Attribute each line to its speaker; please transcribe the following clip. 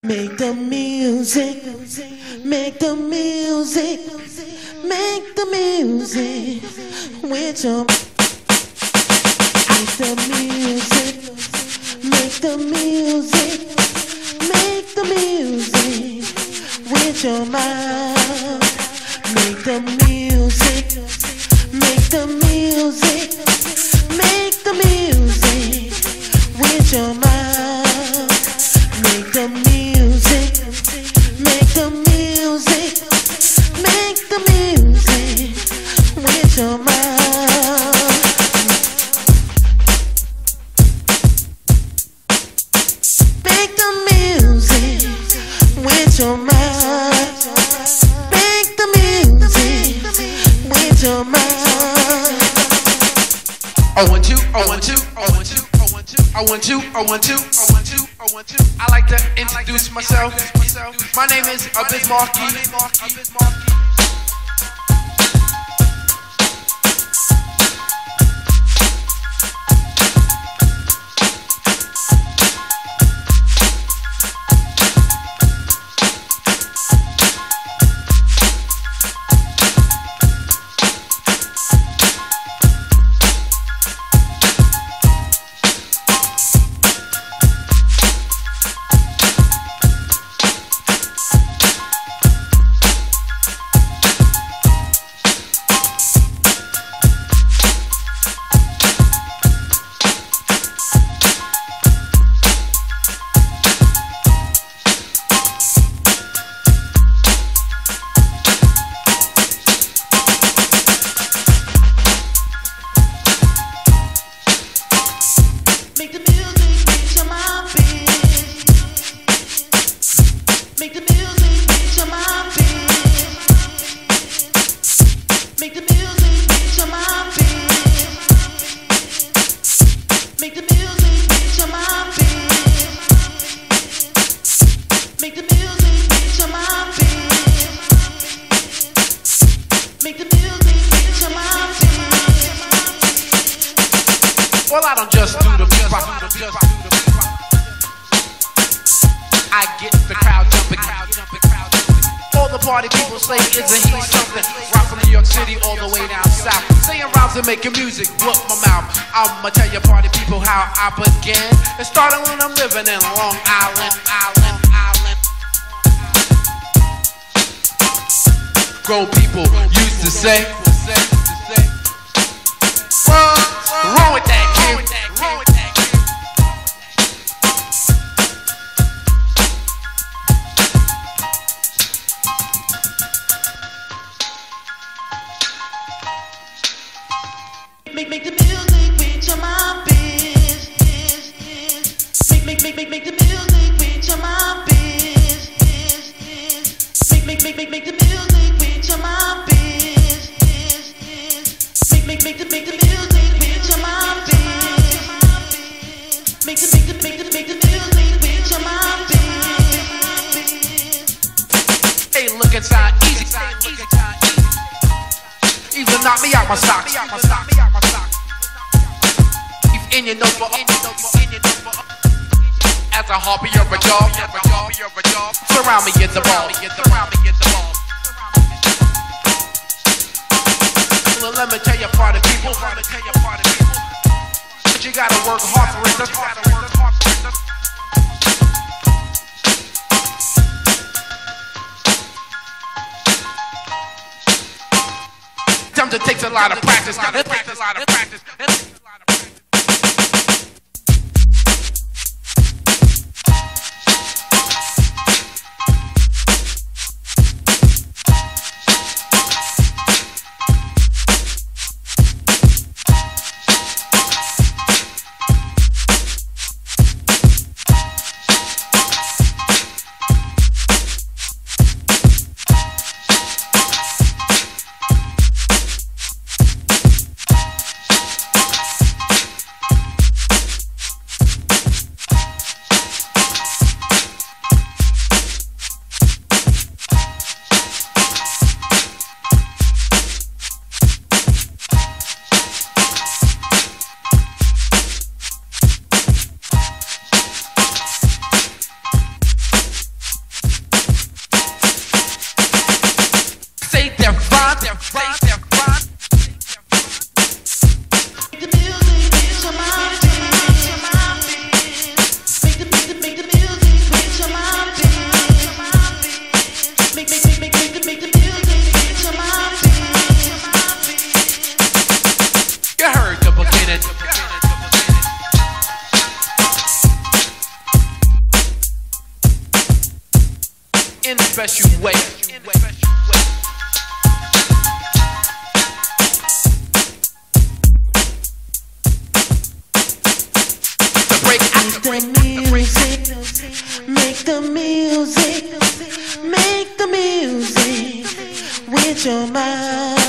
Speaker 1: Make the music, make the music, make the music with your. Make the music, make the music, make the music with your mouth. Make the music, make the music, make the music with your mouth. Make the music, make the music, make the music with your mouth. Make the music with your mouth. Make the music with your mouth.
Speaker 2: I want you, I want you, I want you, I want you, I want you, I want you, I want you, I want you. I like to introduce myself. My name is Abiz Markie. Well, I don't just do the beat. I get the crowd jumping. All the party people say, isn't he something? Rock from New York City all the way down south. Saying rhymes and making music, whoop my mouth. I'ma tell you party people how I began. It started when I'm living in Long Island. Grown people used to say, what's wrong with that kid?
Speaker 1: Make the music with your mouth, biz. Make the music with your mouth, biz. Make the music with your mouth, biz. Make the music with your mouth, biz. Make the music with your mouth, biz.
Speaker 2: Hey, look inside, easy. Either knock me out my socks. In your nose for as a hobby or a job. Surround me, get the ball. Well, let me tell you, party people. But you gotta work hard for it. Sometimes it takes a lot of practice. in a special way.
Speaker 1: Make the music with your mind.